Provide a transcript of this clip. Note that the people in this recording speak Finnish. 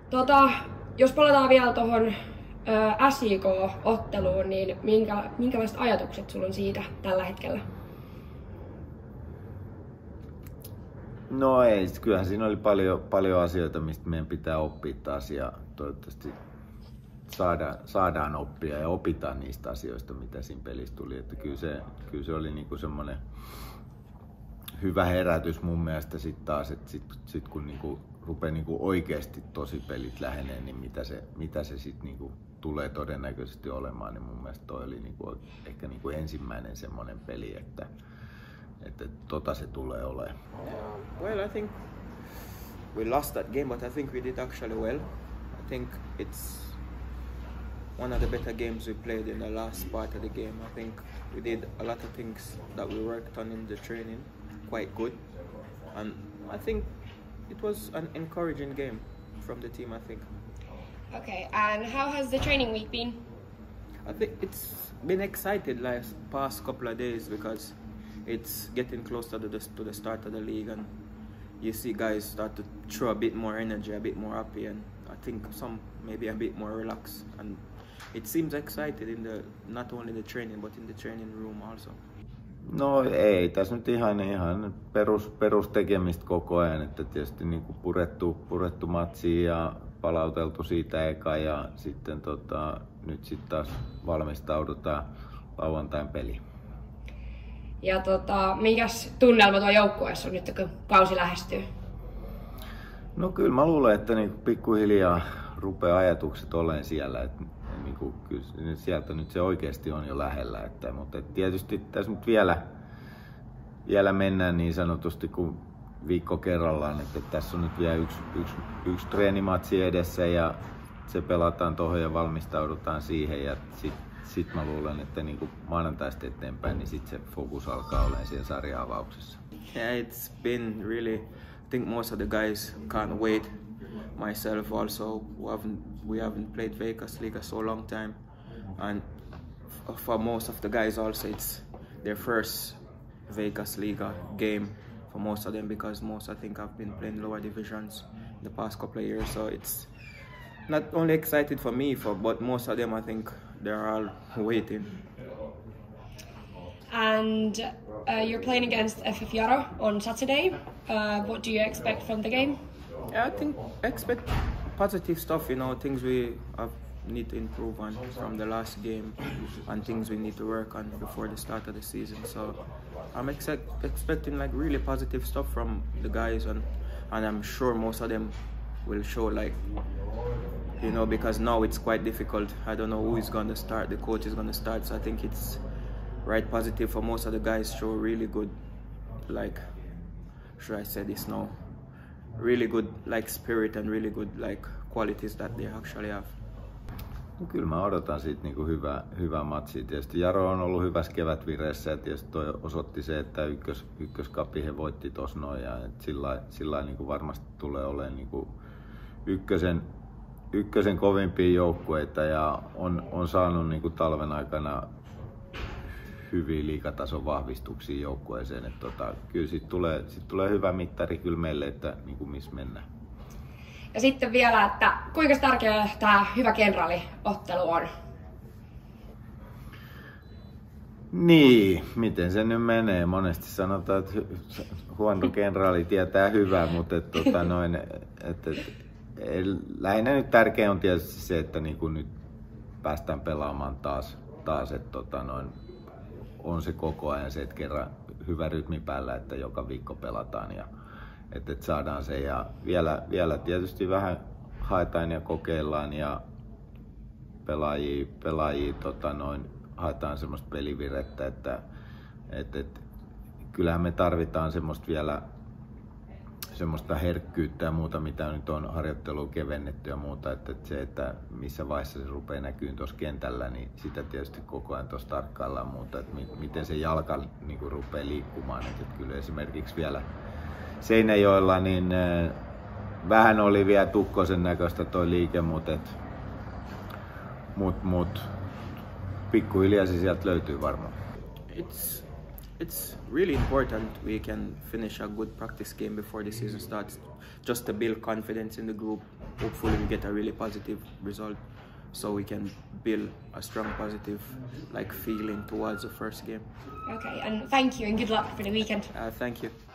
Jos palataan vielä tuohon SJK-otteluun, niin minkälaiset ajatukset sulla on siitä tällä hetkellä? No ei, kyllähän siinä oli paljon asioita, mistä meidän pitää oppia taas ja toivottavasti saadaan oppia ja opitaan niistä asioista, mitä siinä pelissä tuli. Että kyllä se oli niinku semmoinen hyvä herätys mun mielestä sitten taas, että sit kun niinku rupeaa niinku oikeasti tosi pelit lähenee, niin mitä se sitten niinku tulee todennäköisesti olemaan, niin mun mielestä toi oli niinku ehkä niinku ensimmäinen semmoinen peli, että se tulee olemaan. Well, I think we lost that game, but I think we did actually well. I think it's one of the better games we played in the last part of the game. I think we did a lot of things that we worked on in the training quite good, and I think it was an encouraging game from the team, I think. Okay, and how has the training week been? I think it's been exciting like past couple of days because it's getting close to the start of the league, and you see guys start to throw a bit more energy, a bit more happy, and I think some maybe a bit more relaxed, and it seems excited in not only the training but in the training room also. No ei, tässä nyt ihan perustekemistä koko ajan, että tietysti niinku purettu matsia ja palauteltu siitä eka ja sitten nyt sitten taas valmistaudutaan lauantain peliin. Ja mikäs tunnelma tuo joukkueessa on nyt, kun kausi lähestyy? No kyllä mä luulen, että niinku pikkuhiljaa rupeaa ajatukset olemaan siellä, että niinku, kyllä sieltä nyt se oikeasti on jo lähellä. Mutta tietysti tässä nyt vielä mennään niin sanotusti kuin viikko kerrallaan, että tässä on nyt vielä yksi treenimatsi edessä ja se pelataan tuohon ja valmistaudutaan siihen ja sit mä luulen, että niinku maanantaista eteenpäin, niin sit se fokus alkaa olemaan siellä sarja-avauksessa. Yeah, it's been really, I think most of the guys can't wait. Myself also, we haven't played Vegas Liga so long time, and for most of the guys also it's their first Vegas Liga game for most of them, because most I think have been playing lower divisions in the past couple of years, so it's not only excited for me, but most of them I think they're all waiting. And you're playing against FF Jaro on Saturday. What do you expect from the game? Yeah, I think expect positive stuff, things we need to improve on from the last game and things we need to work on before the start of the season. So I'm expecting like really positive stuff from the guys, and I'm sure most of them will show because now it's quite difficult. I don't know who is going to start, the coach is going to start, so I think it's right positive for most of the guys, show really good, should I say this now, really good spirit and really good qualities that they actually have. No, kyllä mä odotan siitä niinku hyvää matsia. Tietysti Jaro on ollut hyvässä kevätvireessä ja tietysti toi osoitti se, että ykköskapi he voitti tossa noin ja sillä niinku varmasti tulee olemaan niinku ykkösen kovimpia joukkueita ja on saanut niinku talven aikana hyviä liigatason vahvistuksia joukkueeseen. Kyllä sit tulee hyvä mittari kyllä meille, että niinku missä mennään. Ja sitten vielä, että kuinka tärkeä tämä hyvä kenraaliottelu on? Niin, miten se nyt menee? Monesti sanotaan, että huono kenraali tietää hyvää, mutta lähinnä nyt tärkeä on tietysti se, että niinku nyt päästään pelaamaan taas että on se koko ajan se, että kerran hyvä rytmi päällä, että joka viikko pelataan ja että saadaan se. Ja vielä tietysti vähän haetaan ja kokeillaan ja pelaajia haetaan semmoista pelivirettä, että kyllähän me tarvitaan semmoista herkkyyttä ja muuta, mitä nyt on harjoittelua kevennetty ja muuta, että se, että missä vaiheessa se rupeaa näkyyn tuossa kentällä, niin sitä tietysti koko ajan tuossa tarkkaillaan muuta, että miten se jalka niin kuin rupeaa liikkumaan, että kyllä esimerkiksi vielä Seinäjoella niin vähän oli vielä tukkosen näköistä toi liike, mutta pikkuhiljaa se sieltä löytyy varmaan. it's really important we can finish a good practice game before the season starts, just to build confidence in the group. Hopefully we get a really positive result, so we can build a strong positive feeling towards the first game. Okay, and thank you and good luck for the weekend. Thank you.